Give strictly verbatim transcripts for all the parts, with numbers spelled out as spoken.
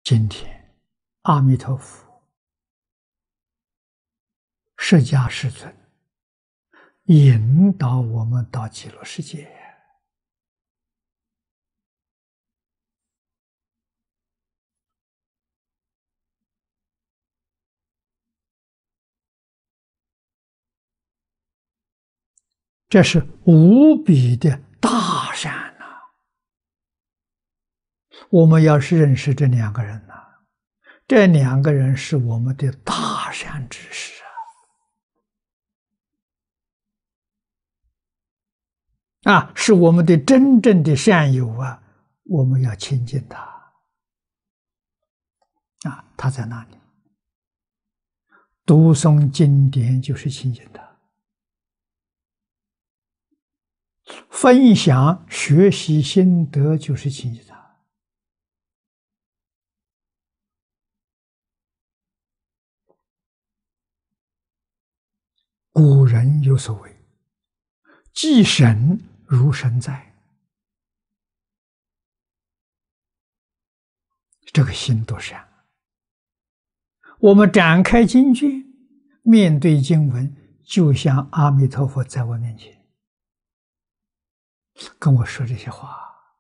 今天，阿弥陀佛、释迦世尊引导我们到极乐世界。这是无比的大善呐！我们要是认识这两个人呐，这两个人是我们的大善之士啊！啊，是我们的真正的善友啊！我们要亲近他啊！他在那里？读诵经典就是亲近他。分享学习心得就是亲近他。古人有所谓“祭神如神在”，这个心多善。我们展开经卷，面对经文，就像阿弥陀佛在我面前跟我说这些话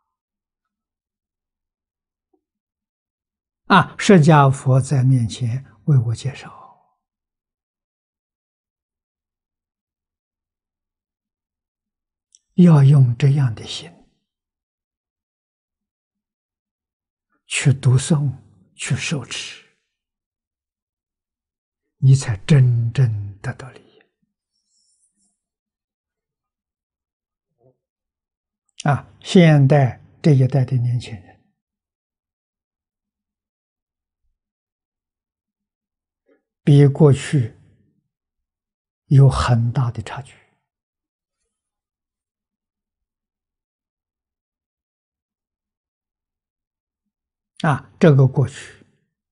啊，释迦佛在面前为我介绍，要用这样的心去读诵、去受持，你才真正得到利益啊！现代这一代的年轻人，比过去有很大的差距啊！这个过去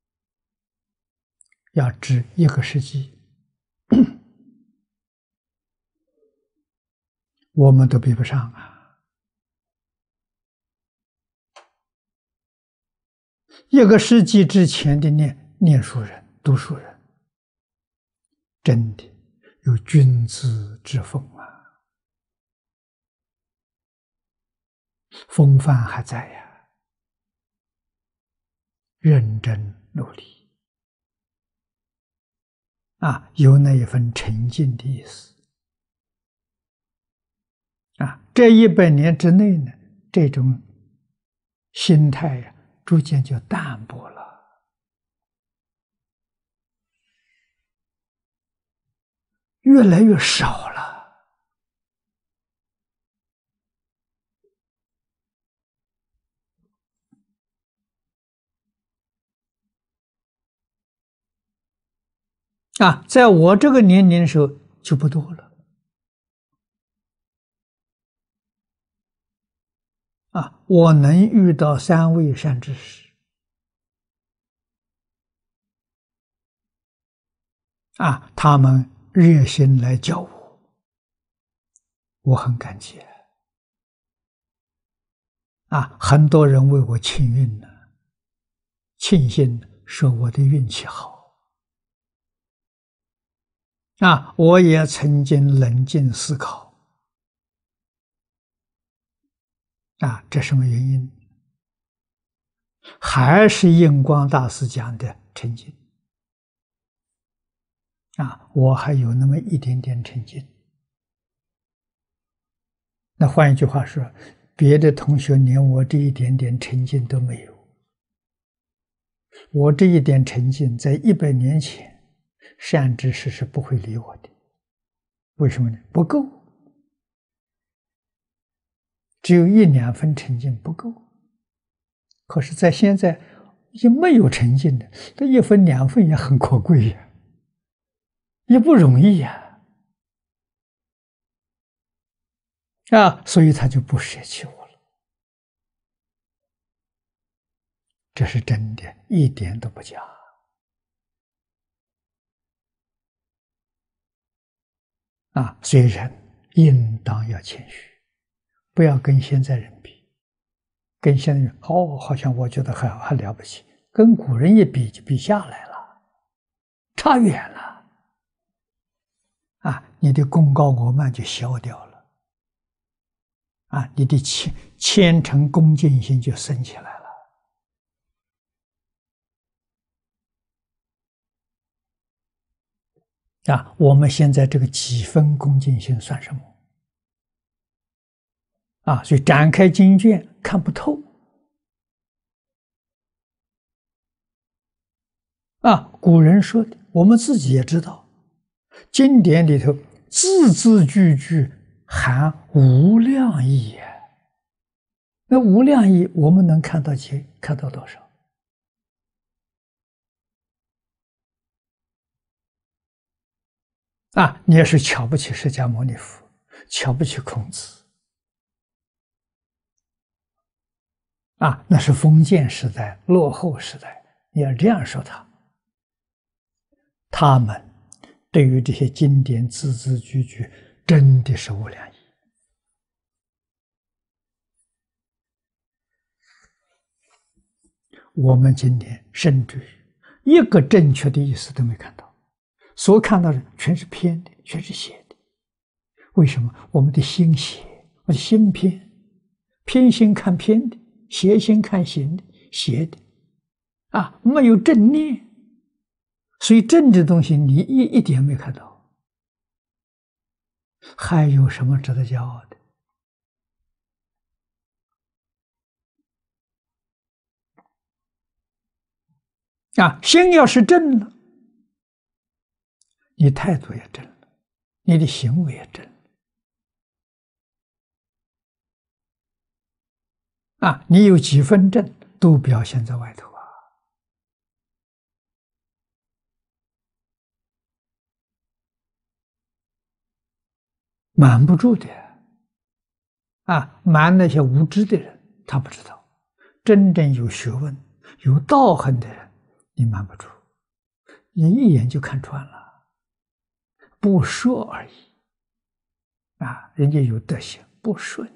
要值一个世纪，我们都比不上啊！一个世纪之前的念念书人、读书人，真的有君子之风啊，风范还在呀，认真努力啊，有那一份沉静的意思啊。这一百年之内呢，这种心态呀，逐渐就淡薄了，越来越少了。啊，在我这个年龄的时候就不多了。啊，我能遇到三位善知识，啊，他们热心来教我，我很感激。啊，很多人为我庆运呢，庆幸说我的运气好。啊，我也曾经冷静思考，啊，这什么原因？还是印光大师讲的沉静。啊，我还有那么一点点沉静。那换一句话说，别的同学连我这一点点沉静都没有。我这一点沉静，在一百年前，善知识是不会理我的。为什么呢？不够，只有一两分沉静不够。可是，在现在已经没有沉静的，这一分两分也很可贵呀，也不容易呀，啊，所以他就不舍弃我了。这是真的，一点都不假。啊，所以人应当要谦虚，不要跟现在人比。跟现在人哦，好像我觉得还还了不起， 跟古人一比就比下来了，差远了啊！你的功高我慢就消掉了啊！你的虔虔诚恭敬心就升起来了啊！我们现在这个几分恭敬心算什么啊？所以展开经卷看不透啊！古人说的，我们自己也知道，经典里头字字句句含无量义呀。那无量义，我们能看到几？看到多少？啊，你也是瞧不起释迦牟尼佛，瞧不起孔子啊，那是封建时代、落后时代，你要这样说他。他们对于这些经典字字句句，真的是无量义。我们今天甚至于一个正确的意思都没看到，所看到的全是偏的，全是邪的。为什么？我们的心邪，我的心偏，偏心看偏的，邪心看邪的，邪的啊，没有正念，所以正的东西你一一点没看到，还有什么值得骄傲的？啊，心要是正了，你态度也正了，你的行为也正了。啊，你有几分正，都表现在外头啊。瞒不住的啊，瞒那些无知的人，他不知道。真正有学问、有道行的人，你瞒不住，你一眼就看穿了，不说而已。啊，人家有德行，不说你。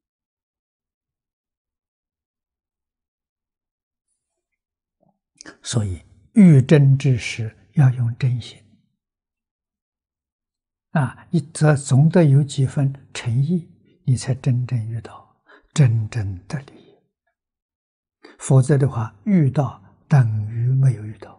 所以遇真之时要用真心啊，你则总得有几分诚意，你才真正遇到，真正得利。否则的话，遇到等于没有遇到。